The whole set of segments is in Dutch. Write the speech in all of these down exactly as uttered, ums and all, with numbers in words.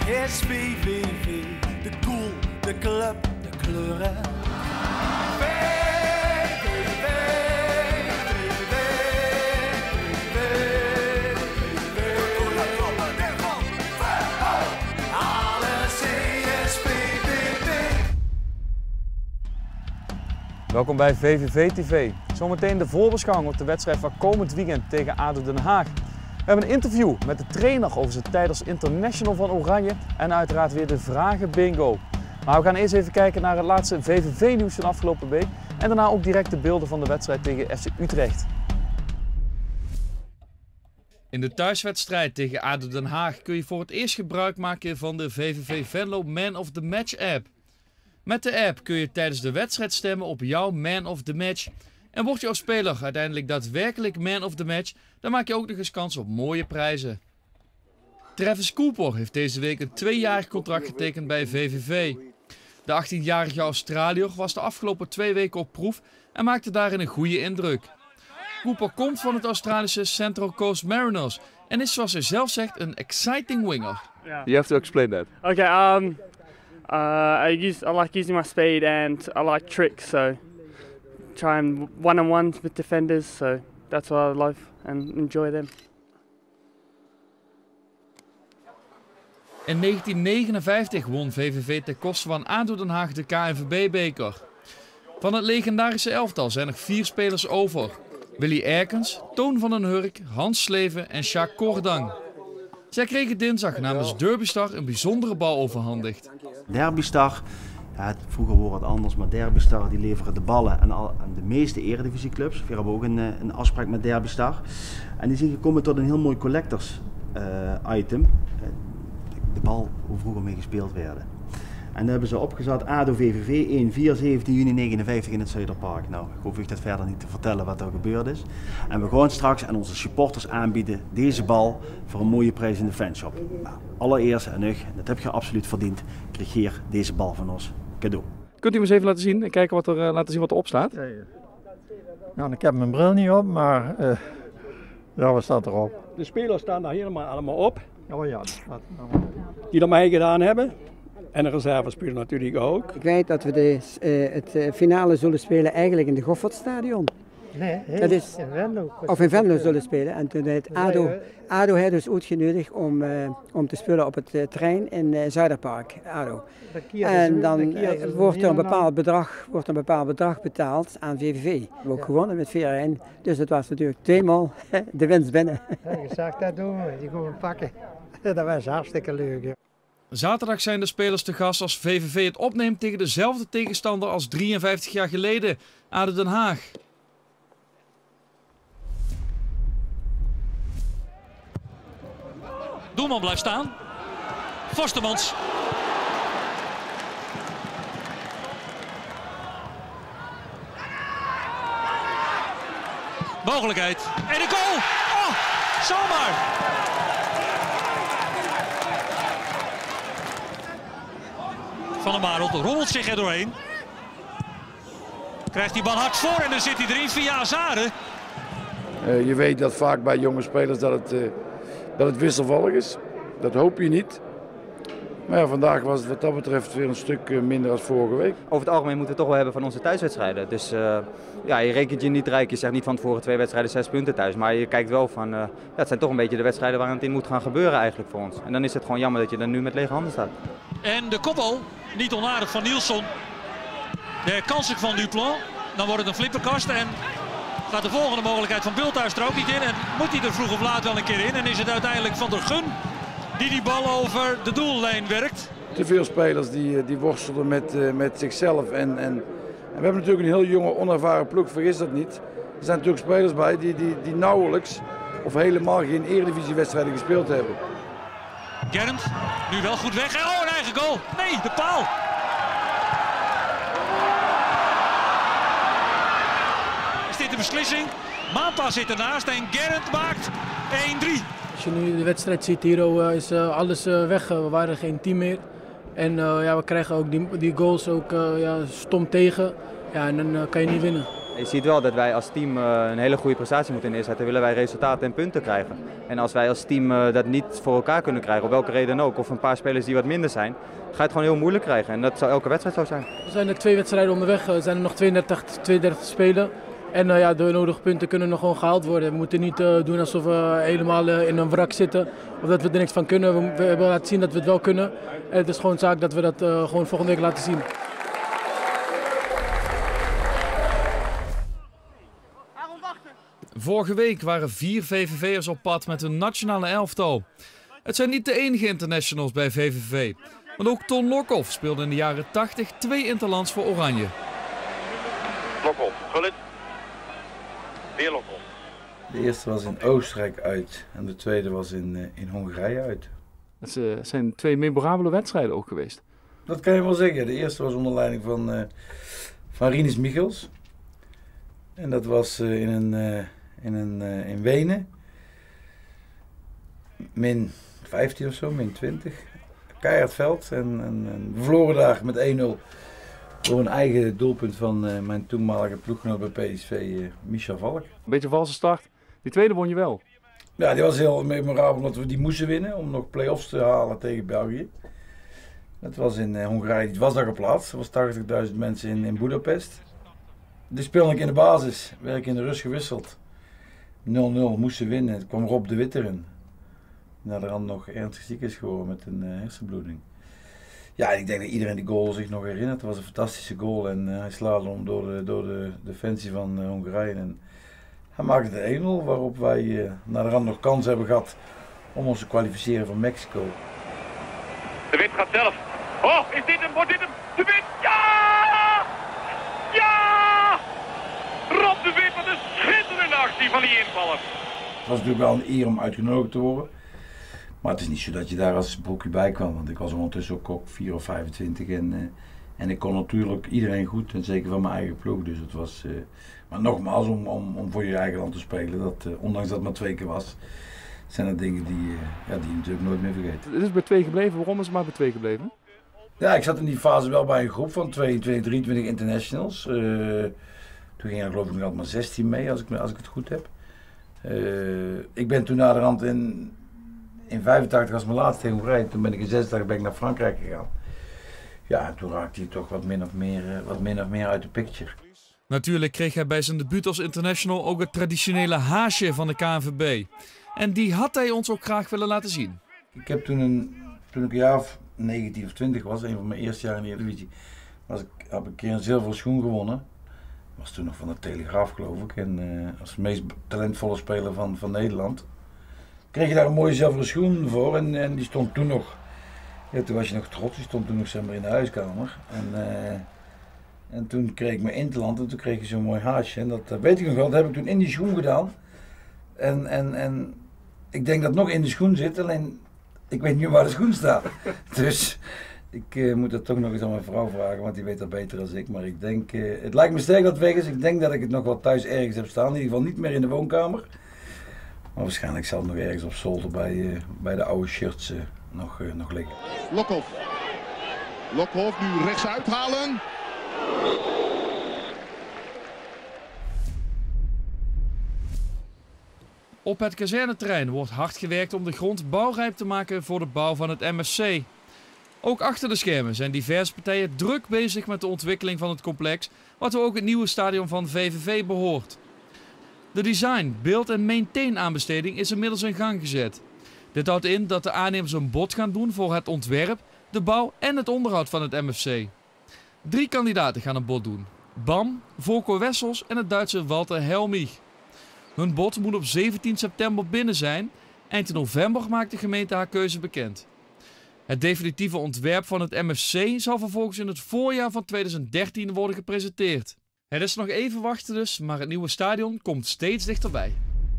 is V V V, de cool, de club, de kleuren. V V V, V V V, V V V, alles is V V V. Welkom bij V V V T V. Zometeen de voorbeschouwing op de wedstrijd van komend weekend tegen A D O Den Haag. We hebben een interview met de trainer over zijn tijd als international van Oranje en uiteraard weer de vragen bingo. Maar we gaan eerst even kijken naar het laatste V V V-nieuws van de afgelopen week en daarna ook direct de beelden van de wedstrijd tegen F C Utrecht. In de thuiswedstrijd tegen A D O Den Haag kun je voor het eerst gebruik maken van de V V V Venlo Man of the Match app. Met de app kun je tijdens de wedstrijd stemmen op jouw Man of the Match. En word je als speler uiteindelijk daadwerkelijk Man of the Match, dan maak je ook nog eens kans op mooie prijzen. Travis Cooper heeft deze week een tweejarig contract getekend bij V V V. De achttienjarige Australiër was de afgelopen twee weken op proef en maakte daarin een goede indruk. Cooper komt van het Australische Central Coast Mariners en is, zoals hij zelf zegt, een exciting winger. Yeah. You have to explain that. Okay. Um. Uh. I use. I like using my speed and I like tricks. So try and one-on-ones with defenders. So that's what I love and enjoy them. In negentien negenenvijftig won V V V ten koste van A D O Den Haag de K N V B-beker. Van het legendarische elftal zijn er vier spelers over. Willy Erkens, Toon van den Hurk, Hans Sleven en Sjaak Kordang. Zij kregen dinsdag namens Derbystar een bijzondere bal overhandigd. Derbystar, ja, vroeger wordt het anders, maar Derbystar die leveren de ballen aan, al, aan de meeste eredivisieclubs. We hebben ook een, een afspraak met Derbystar. En die zijn gekomen tot een heel mooi collectors uh, item. De bal hoe vroeger mee gespeeld werden. En dan hebben ze opgezet A D O V V V één vier zeventien juni negenenvijftig in het Zuiderpark. Nou, ik hoef u dat verder niet te vertellen wat er gebeurd is. En we gaan straks aan onze supporters aanbieden deze bal voor een mooie prijs in de fanshop. Nou, allereerst en nog, dat heb je absoluut verdiend, kreeg hier deze bal van ons cadeau. Kunt u hem eens even laten zien en kijken wat er, uh, laten zien wat erop staat? Ja, ja. Nou, ik heb mijn bril niet op, maar uh, ja, wat staat erop? De spelers staan daar helemaal allemaal op, Oh ja, dat staat die er mee gedaan hebben. En de reservespeler natuurlijk ook. Ik weet dat we de, uh, het uh, finale zullen spelen eigenlijk in de Goffertstadion. Nee, heel, Dat is, in Venlo. Of in Venlo zullen spelen. En toen heeft A D O, A D O heeft dus uitgenodigd om, uh, om te spelen op het uh, terrein in uh, Zuiderpark, A D O. En dan uh, wordt er een bepaald bedrag, wordt een bepaald bedrag betaald aan V V V. We hebben ook gewonnen met vier een. Dus het was natuurlijk tweemaal de winst binnen. Ja, je zag dat doen we, die gewoon pakken. Dat was hartstikke leuk. Ja. Zaterdag zijn de spelers te gast als V V V het opneemt tegen dezelfde tegenstander als drieënvijftig jaar geleden, A D O Den Haag. Doelman blijft staan. Forstemans. Mogelijkheid. En de goal! Oh, zomaar! Van der Marelt rolt zich er doorheen. Krijgt die bal hard voor en dan zit hij erin via Azade. Uh, je weet dat vaak bij jonge spelers dat het, uh, dat het wisselvallig is. Dat hoop je niet. Maar ja, vandaag was het wat dat betreft weer een stuk uh, minder dan vorige week. Over het algemeen moeten we het toch wel hebben van onze thuiswedstrijden. Dus uh, ja, je rekent je niet rijk. Je zegt niet van tevoren twee wedstrijden zes punten thuis. Maar je kijkt wel van, uh, ja, het zijn toch een beetje de wedstrijden waar het in moet gaan gebeuren eigenlijk voor ons. En dan is het gewoon jammer dat je er nu met lege handen staat. En de kopbal, niet onaardig van Nielsen. De kansen van Duplan. Dan wordt het een flipperkast en gaat de volgende mogelijkheid van Bulthuis er ook niet in. En moet hij er vroeg of laat wel een keer in. En is het uiteindelijk Van der Gun die die bal over de doellijn werkt. Te veel spelers die, die worstelen met, uh, met zichzelf. En, en, en we hebben natuurlijk een heel jonge, onervaren ploeg, vergis dat niet. Er zijn natuurlijk spelers bij die, die, die nauwelijks of helemaal geen eredivisiewedstrijden gespeeld hebben. Gernd, nu wel goed weg. Oh, een eigen goal. Nee, de paal. Is dit de beslissing? Maanpa zit ernaast en Gernd maakt één drie. Als je nu de wedstrijd ziet hier, is alles weg. We waren geen team meer. En uh, ja, we krijgen ook die, die goals ook uh, ja, stom tegen. Ja, en dan uh, kan je niet winnen. Je ziet wel dat wij als team een hele goede prestatie moeten neerzetten. Willen wij resultaten en punten krijgen. En als wij als team dat niet voor elkaar kunnen krijgen, op welke reden dan ook, of een paar spelers die wat minder zijn, ga je het gewoon heel moeilijk krijgen. En dat zou elke wedstrijd zo zijn. We zijn er twee wedstrijden onderweg, er zijn er nog tweeëndertig, tweeëndertig te spelen. En uh, ja, de nodige punten kunnen nog gewoon gehaald worden. We moeten niet uh, doen alsof we helemaal uh, in een wrak zitten of dat we er niks van kunnen. We, we hebben laten zien dat we het wel kunnen. En het is gewoon zaak dat we dat uh, gewoon volgende week laten zien. Vorige week waren vier V V V'ers op pad met hun nationale elftal. Het zijn niet de enige internationals bij V V V. Want ook Ton Lokhoff speelde in de jaren tachtig twee interlands voor Oranje. Lokhoff, Gullit. Weer Lokhoff. De eerste was in Oostenrijk uit en de tweede was in, uh, in Hongarije uit. Dat zijn twee memorabele wedstrijden ook geweest. Dat kan je wel zeggen. De eerste was onder leiding van, uh, van Rinus Michels. En dat was uh, in, een, uh, in, een, uh, in Wenen. Min vijftien of zo, min twintig. Keihard veld. En, en, en we verloren daar met één nul. Door een eigen doelpunt van uh, mijn toenmalige ploeggenoot bij P S V, uh, Michel Valk. Een beetje een valse start. Die tweede won je wel. Ja, die was heel memorabel omdat we die moesten winnen om nog play-offs te halen tegen België. Dat was in uh, Hongarije, het was daar geplaatst. Er was tachtigduizend mensen in, in Budapest. Die speelde ik in de basis, werd ik in de rust gewisseld. nul nul, moesten winnen. Het kwam Rob de Wit erin. Naderhand nog ernstig ziek is geworden met een uh, hersenbloeding. Ja, ik denk dat iedereen die goal zich nog herinnert. Het was een fantastische goal en uh, hij slaat hem door de, door de defensie van uh, Hongarije. En hij maakte de één nul, waarop wij uh, naderhand nog kans hebben gehad om ons te kwalificeren voor Mexico. De Wit gaat zelf. Oh, is dit hem? Wordt dit hem? De Wit, ja! Ja! Rob de Wit, wat een schitterende actie van die invaller. Het was natuurlijk wel een eer om uitgenodigd te worden. Maar het is niet zo dat je daar als broekje bij kwam, want ik was ondertussen ook, ook vier of vijfentwintig en, uh, en ik kon natuurlijk iedereen goed, en zeker van mijn eigen ploeg. Dus het was, uh, maar nogmaals, om, om, om voor je eigen land te spelen, dat, uh, ondanks dat het maar twee keer was, zijn dat dingen die, uh, ja, die je natuurlijk nooit meer vergeet. Het is bij twee gebleven, waarom is het maar bij twee gebleven? Ja, ik zat in die fase wel bij een groep van tweeëntwintig, drieëntwintig internationals. Uh, toen gingen er geloof ik nog altijd maar zestien mee, als ik, als ik het goed heb. Uh, ik ben toen naderhand in... In vijfentachtig was mijn laatste tegen Hongarije, toen ben ik in zesentachtig ben ik naar Frankrijk gegaan. Ja, en toen raakte hij toch wat min of meer, wat min of meer uit de picture. Natuurlijk kreeg hij bij zijn debuut als international ook het traditionele haasje van de K N V B. En die had hij ons ook graag willen laten zien. Ik heb toen, een, toen ik een jaar of negentien of twintig was, een van mijn eerste jaren in de Eredivisie, was ik, heb ik een keer een zilveren schoen gewonnen. Dat was toen nog van de Telegraaf geloof ik, en uh, als de meest talentvolle speler van, van Nederland. Kreeg je daar een mooie zilveren schoen voor en, en die stond toen nog, ja, toen was je nog trots, die stond toen nog zeg maar in de huiskamer. En, uh, en toen kreeg ik mijn interland en toen kreeg je zo'n mooi haasje en dat, dat weet ik nog wel, dat heb ik toen in die schoen gedaan. En, en, en ik denk dat het nog in de schoen zit, alleen ik weet niet waar de schoen staat. Dus ik uh, moet dat toch nog eens aan mijn vrouw vragen, want die weet dat beter dan ik. Maar ik denk, uh, het lijkt me sterk dat het weg is, ik denk dat ik het nog wel thuis ergens heb staan, in ieder geval niet meer in de woonkamer. Maar waarschijnlijk zal het nog ergens op zolder bij, uh, bij de oude shirts uh, nog, uh, nog liggen. Lokhoff. Lokhoff nu rechts uithalen. Op het kazerneterrein wordt hard gewerkt om de grond bouwrijp te maken voor de bouw van het M F C. Ook achter de schermen zijn diverse partijen druk bezig met de ontwikkeling van het complex, wat ook het nieuwe stadion van V V V behoort. De design, beeld en maintain aanbesteding is inmiddels in gang gezet. Dit houdt in dat de aannemers een bod gaan doen voor het ontwerp, de bouw en het onderhoud van het M F C. Drie kandidaten gaan een bod doen. B A M, Volker Wessels en het Duitse Walter Helmich. Hun bod moet op zeventien september binnen zijn. Eind november maakt de gemeente haar keuze bekend. Het definitieve ontwerp van het M F C zal vervolgens in het voorjaar van tweeduizend dertien worden gepresenteerd. Het is nog even wachten dus, maar het nieuwe stadion komt steeds dichterbij.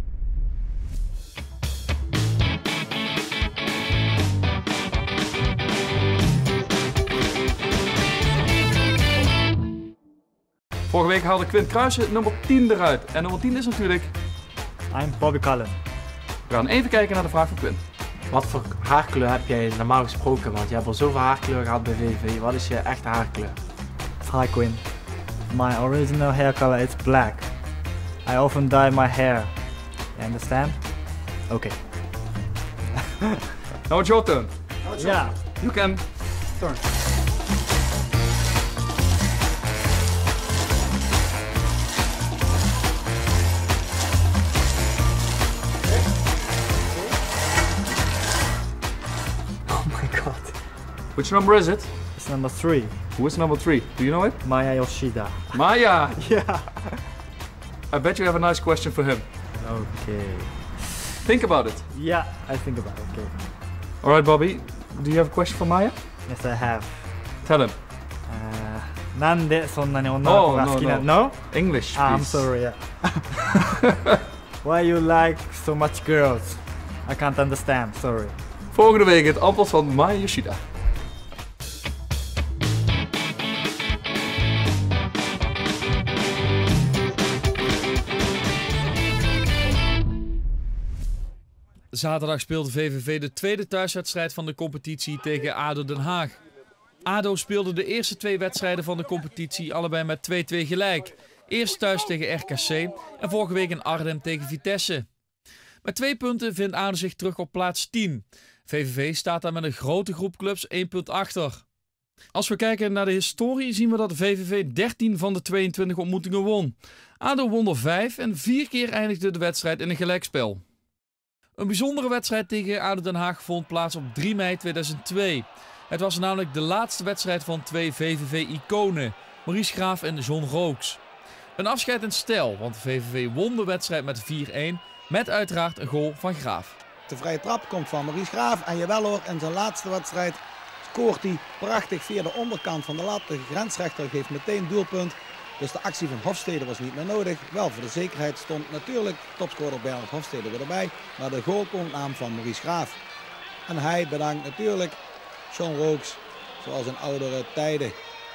Vorige week haalde Quint Kruijsen nummer tien eruit. En nummer tien is natuurlijk... I'm Bobby Cullen. We gaan even kijken naar de vraag van Quint. Wat voor haarkleur heb jij normaal gesproken? Want je hebt al zoveel haarkleur gehad bij V V V. Wat is je echte haarkleur? Hi Quinn. My original hair color is black. I often dye my hair. You understand? Okay. Now it's your turn. Yeah. You can turn. Oh my god. Which number is it? It's number three. Who is number three? Do you know it? Maya Yoshida. Maya! Yeah. I bet you have a nice question for him. Okay. Think about it. Yeah, I think about it. Okay. Alright, Bobby. Do you have a question for Maya? Yes, I have. Tell him. Uh, なんでそんなに女の子が好きなの? no, no. English, please. Ah, I'm sorry. Yeah. Why you like so much girls? I can't understand. Sorry. Volgende week het antwoord van Maya Yoshida. Zaterdag speelde V V V de tweede thuiswedstrijd van de competitie tegen ADO Den Haag. ADO speelde de eerste twee wedstrijden van de competitie allebei met twee-twee gelijk. Eerst thuis tegen R K C en vorige week in Arnhem tegen Vitesse. Met twee punten vindt ADO zich terug op plaats tien. V V V staat daar met een grote groep clubs één punt achter. Als we kijken naar de historie zien we dat V V V dertien van de tweeëntwintig ontmoetingen won. ADO won er vijf en vier keer eindigde de wedstrijd in een gelijkspel. Een bijzondere wedstrijd tegen ADO Den Haag vond plaats op drie mei tweeduizend twee. Het was namelijk de laatste wedstrijd van twee V V V-iconen, Maurice Graaf en John Rooks. Een afscheid in stijl, want V V V won de wedstrijd met vier-een, met uiteraard een goal van Graaf. De vrije trap komt van Maurice Graaf en jawel hoor, in zijn laatste wedstrijd scoort hij prachtig via de onderkant van de lat. De grensrechter geeft meteen doelpunt. Dus de actie van Hofstede was niet meer nodig. Wel, voor de zekerheid stond natuurlijk topscorer Bernard Hofstede weer erbij. Maar de goal komt naam van Maurice Graaf. En hij bedankt natuurlijk John Rooks, zoals in oudere tijden.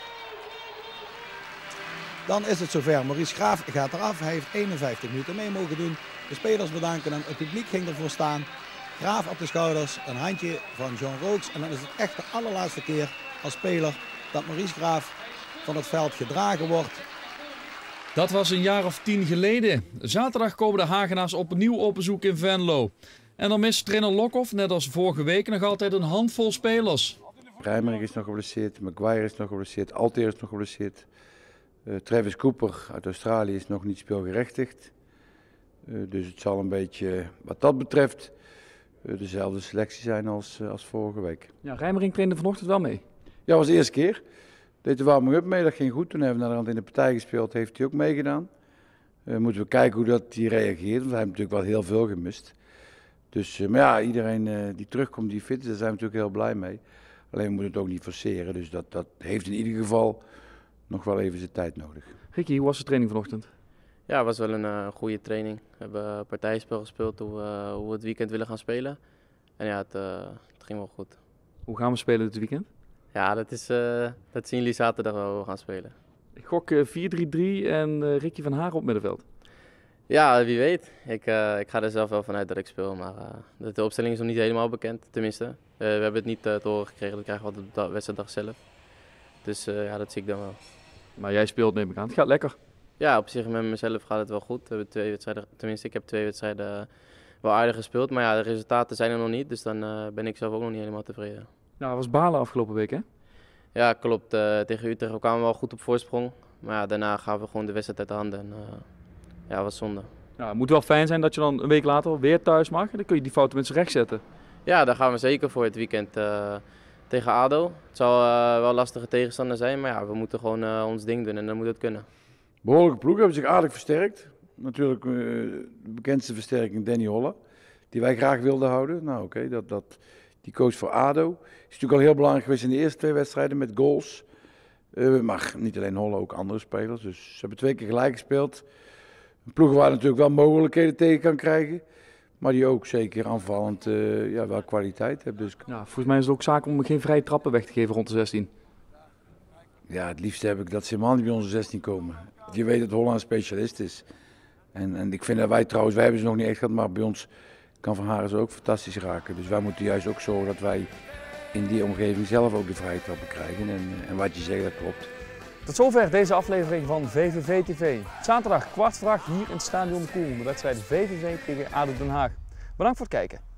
Dan is het zover. Maurice Graaf gaat eraf. Hij heeft eenenvijftig minuten mee mogen doen. De spelers bedanken en het publiek ging ervoor staan. Graaf op de schouders, een handje van John Rooks. En dan is het echt de allerlaatste keer als speler dat Maurice Graaf van het veld gedragen wordt. Dat was een jaar of tien geleden. Zaterdag komen de Hagenaars opnieuw op bezoek in Venlo. En dan mist trainer Lokhoff, net als vorige week, nog altijd een handvol spelers. Rijmerink is nog geblesseerd, Maguire is nog geblesseerd, Alter is nog geblesseerd. Uh, Travis Cooper uit Australië is nog niet speelgerechtigd. Uh, dus het zal een beetje, wat dat betreft, uh, dezelfde selectie zijn als, uh, als vorige week. Ja, Rijmerink trainde vanochtend wel mee. Ja, dat was de eerste keer. Deed de warming-up mee, dat ging goed. Toen hebben we naar de rand in de partij gespeeld, heeft hij ook meegedaan. Uh, moeten we kijken hoe dat hij reageert, want hij heeft natuurlijk wel heel veel gemist. Dus, uh, maar ja, iedereen uh, die terugkomt, die fit is, daar zijn we natuurlijk heel blij mee. Alleen we moeten het ook niet forceren, dus dat, dat heeft in ieder geval nog wel even zijn tijd nodig. Ricky, hoe was de training vanochtend? Ja, het was wel een uh, goede training. We hebben een partijspel gespeeld hoe, uh, hoe we het weekend willen gaan spelen. En ja, het, uh, het ging wel goed. Hoe gaan we spelen dit weekend? Ja, dat, is, uh, dat zien jullie zaterdag wel hoe we gaan spelen. Ik gok uh, vier drie drie en uh, Ricky van Haren op middenveld. Ja, wie weet. Ik, uh, ik ga er zelf wel vanuit dat ik speel, maar uh, de opstelling is nog niet helemaal bekend, tenminste. Uh, we hebben het niet uh, te horen gekregen, dat krijgen we altijd op de wedstrijddag zelf. Dus uh, ja, dat zie ik dan wel. Maar jij speelt, neem ik aan. Het gaat lekker. Ja, op zich met mezelf gaat het wel goed. We hebben twee wedstrijden, tenminste, ik heb twee wedstrijden uh, wel aardig gespeeld. Maar ja, de resultaten zijn er nog niet, dus dan uh, ben ik zelf ook nog niet helemaal tevreden. Nou, dat was balen afgelopen week, hè? Ja, klopt. Uh, tegen Utrecht we kwamen we wel goed op voorsprong. Maar ja, daarna gaven we gewoon de wedstrijd uit de handen. En, uh, ja, was zonde. Nou, het moet wel fijn zijn dat je dan een week later weer thuis mag. En dan kun je die fouten met z'n recht zetten. Ja, daar gaan we zeker voor het weekend uh, tegen ADO. Het zal uh, wel een lastige tegenstander zijn, maar ja, we moeten gewoon uh, ons ding doen en dan moet het kunnen. Behoorlijke ploeg, hebben zich aardig versterkt. Natuurlijk uh, de bekendste versterking Danny Holle, die wij graag wilden houden. Nou oké, okay, dat, dat, die coach voor ADO. Is natuurlijk al heel belangrijk geweest in de eerste twee wedstrijden met goals. Uh, maar niet alleen Holle, ook andere spelers. Dus ze hebben twee keer gelijk gespeeld. Een ploeg waar natuurlijk wel mogelijkheden tegen kan krijgen. Maar die ook zeker aanvallend uh, ja, wel kwaliteit hebben. Dus... Ja, volgens mij is het ook zaak om geen vrije trappen weg te geven rond de zestien. Ja, het liefst heb ik dat ze helemaal niet bij onze zestien komen. Je weet dat Holland een specialist is. En, en ik vind dat wij trouwens, wij hebben ze nog niet echt gehad, maar bij ons kan Van Haren ze ook fantastisch raken. Dus wij moeten juist ook zorgen dat wij in die omgeving zelf ook de vrije trappen krijgen. En, en wat je zegt, dat klopt. Tot zover deze aflevering van V V V T V. Zaterdag kwart voor acht hier in het Stadion Koel, de wedstrijd V V V tegen A D O Den Haag. Bedankt voor het kijken.